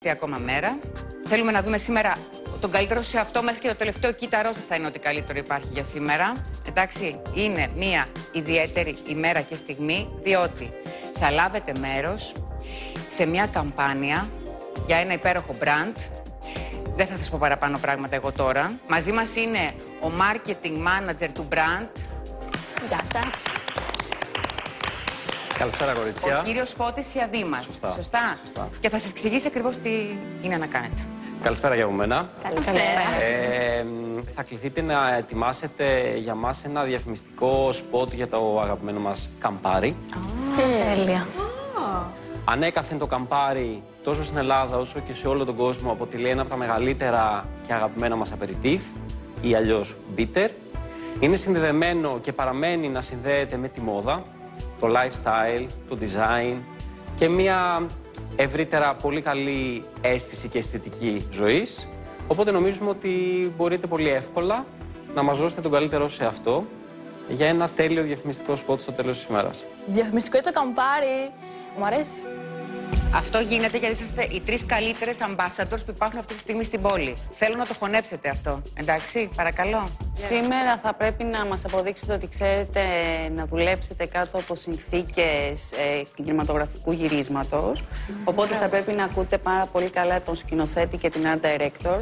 τελευταία ακόμα μέρα. Θέλουμε να δούμε σήμερα τον καλύτερο σε αυτό, μέχρι και το τελευταίο κύτταρό σας θα είναι ότι καλύτερο υπάρχει για σήμερα. Εντάξει, είναι μια ιδιαίτερη ημέρα και στιγμή, διότι θα λάβετε μέρος σε μια καμπάνια για ένα υπέροχο brand. Δεν θα σας πω παραπάνω πράγματα εγώ τώρα. Μαζί μας είναι ο marketing manager του brand. Γεια σας. Καλησπέρα, κορίτσια. Ο κύριος Φώτης Ιαδήμας. Σωστά. Και θα σας εξηγήσει ακριβώς τι είναι να κάνετε. Καλησπέρα για μένα. Καλησπέρα. Θα κληθείτε να ετοιμάσετε για μας ένα διαφημιστικό σποτ για το αγαπημένο μας Campari. Τέλεια. Ανέκαθεν το Campari, τόσο στην Ελλάδα όσο και σε όλο τον κόσμο, αποτελεί ένα από τα μεγαλύτερα και αγαπημένα μας απεριτίφ ή αλλιώς bitter. Είναι συνδεδεμένο και παραμένει να συνδέεται με τη μόδα, το lifestyle, το design και μια ευρύτερα πολύ καλή αίσθηση και αισθητική ζωής. Οπότε νομίζουμε ότι μπορείτε πολύ εύκολα να μας δώσετε τον καλύτερο σε αυτό για ένα τέλειο διαφημιστικό σποτ στο τέλος της ημέρας. Διαφημιστικό το Campari. Μου αρέσει. Αυτό γίνεται γιατί είσαστε οι 3 καλύτερες ambassadors που υπάρχουν αυτή τη στιγμή στην πόλη. Θέλω να το χωνέψετε αυτό. Εντάξει, παρακαλώ. Σήμερα θα πρέπει να μας αποδείξετε ότι ξέρετε να δουλέψετε κάτω από συνθήκες κινηματογραφικού γυρίσματος. Οπότε θα πρέπει να ακούτε πάρα πολύ καλά τον σκηνοθέτη και την art director.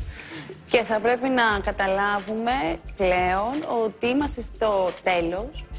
Και θα πρέπει να καταλάβουμε πλέον ότι είμαστε στο τέλος